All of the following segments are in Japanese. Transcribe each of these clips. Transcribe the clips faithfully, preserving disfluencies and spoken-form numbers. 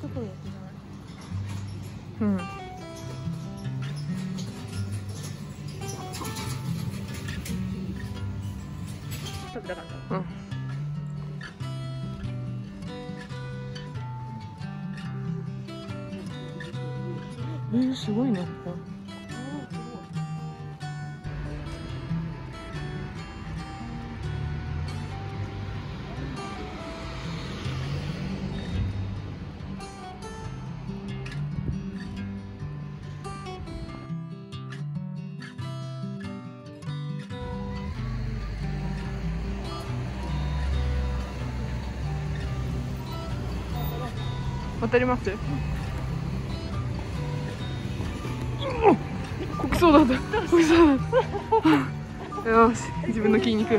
ところやってうん。 食べたかった。 うん。えー、すごいね、ここ。渡ります。こきそうだった。こきそうだった。よし、自分の筋肉。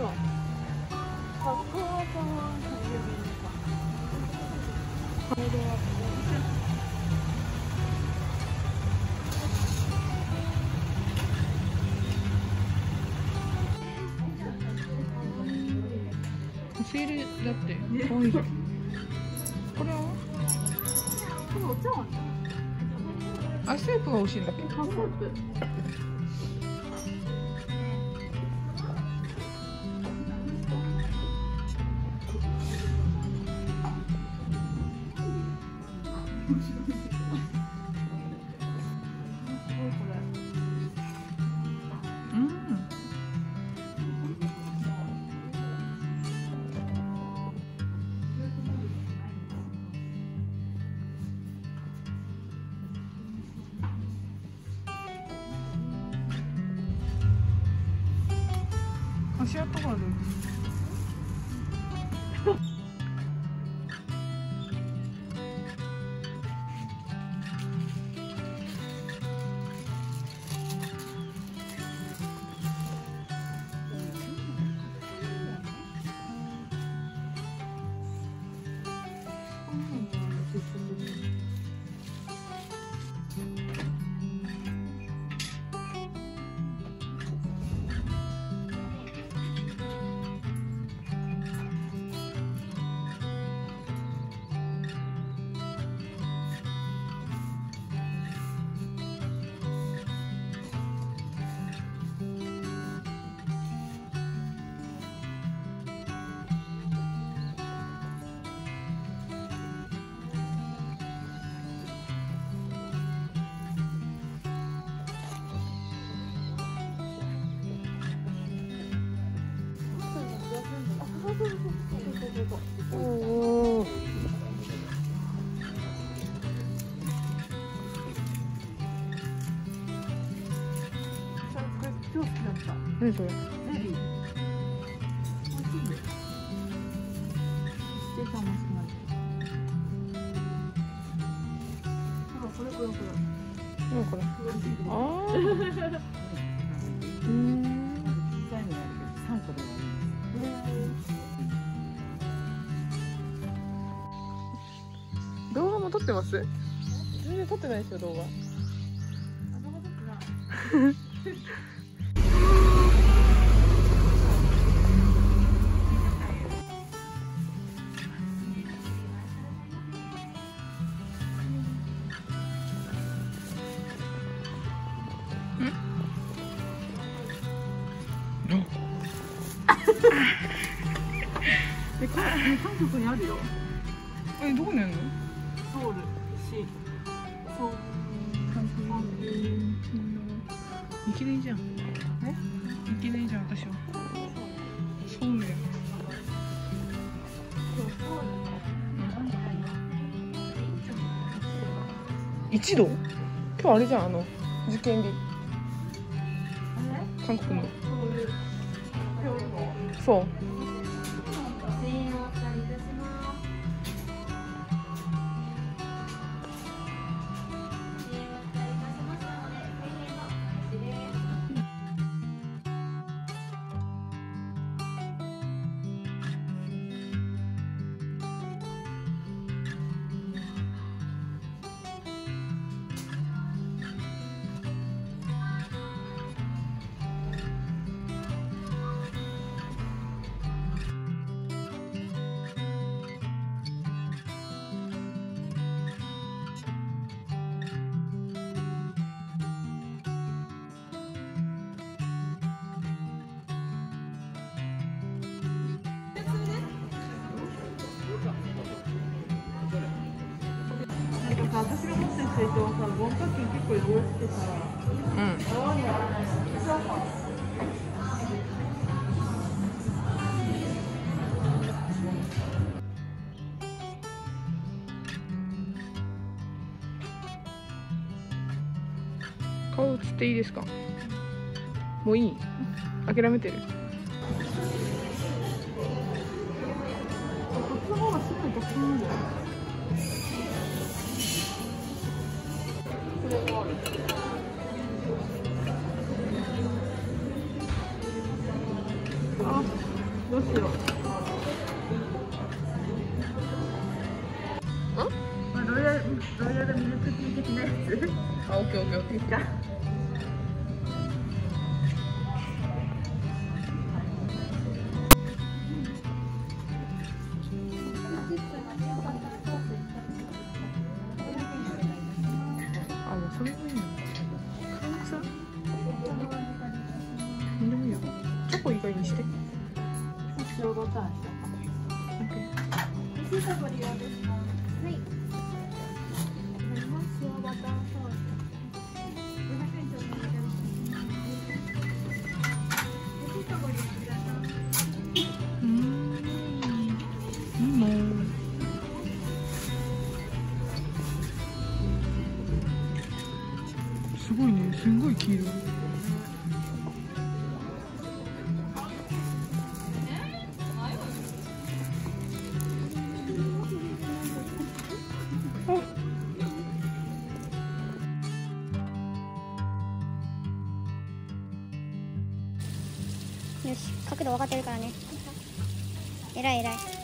セールだって可愛いじゃん。これは？これお茶碗。あ、スープが美味しいんだっけ？スープ。足跡がある。おお。超好きだった。何それ？レディ。美味しいね。ステーキも好きなんだ。ほらこれこれこれ。何これ？ああ。うん。小さいのやるけど三個で終わります。動画も撮ってます？全然撮ってないですよ、動画。え、韓国にあるよ。え、どこにあるの？ソウル、シ、ソウル、韓国。いけないじゃん。え？いけないじゃん、私は。ソウルや。一度？今日あれじゃん、あの受験日。韓国の。そう。 もさ、ゴンパッキン結構汚してさ、 うん。 泡には顔映っていいですか？もういい？諦めてる？ こっちの方がしっかりとするんだよ。これもある。あ、どうしよう。 ん？ まあ、ロイヤル、ロイヤルミルクティー的なやつ。 あ、オッケーオッケーオッケー。 いいか。 あ、もうそれもいいの。カンクさん？なんでもいいよ。チョコ以外にして。 塩バターにしようか。 オッケー。 ミスサボ利用ですか？はい。塩バターソース。ごひゃくえんちょうどいただきます。ミスサボ利用ください。 うーん。いいね。すごいね。すんごい黄色い。 よし、角度分かってるからね。えらいえらい。